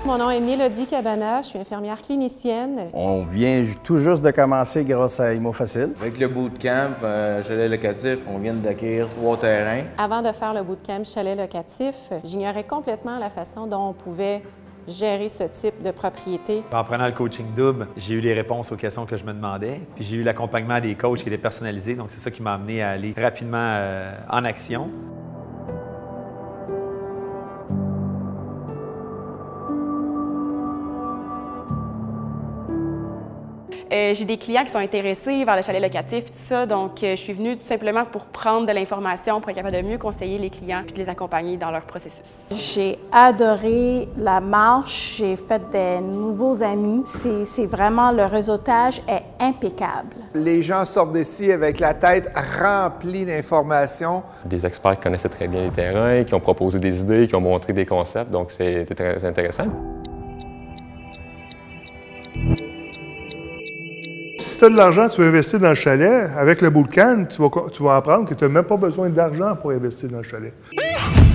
mon nom est Mélodie Cabana, je suis infirmière clinicienne. On vient tout juste de commencer grâce à ImoFacil. Avec le bootcamp chalet locatif, on vient d'acquérir 3 terrains. Avant de faire le bootcamp chalet locatif, j'ignorais complètement la façon dont on pouvait gérer ce type de propriété. En prenant le coaching double, j'ai eu les réponses aux questions que je me demandais, puis j'ai eu l'accompagnement des coachs qui étaient personnalisés, donc c'est ça qui m'a amené à aller rapidement en action. J'ai des clients qui sont intéressés vers le chalet locatif, tout ça, donc je suis venue tout simplement pour prendre de l'information, pour être capable de mieux conseiller les clients puis de les accompagner dans leur processus. J'ai adoré la marche, j'ai fait des nouveaux amis. C'est vraiment, le réseautage est impeccable. Les gens sortent d'ici avec la tête remplie d'informations. Des experts qui connaissaient très bien les terrains, qui ont proposé des idées, qui ont montré des concepts, donc c'était très intéressant. Si tu as de l'argent, tu veux investir dans le chalet, avec le bootcamp, tu vas apprendre que tu n'as même pas besoin d'argent pour investir dans le chalet.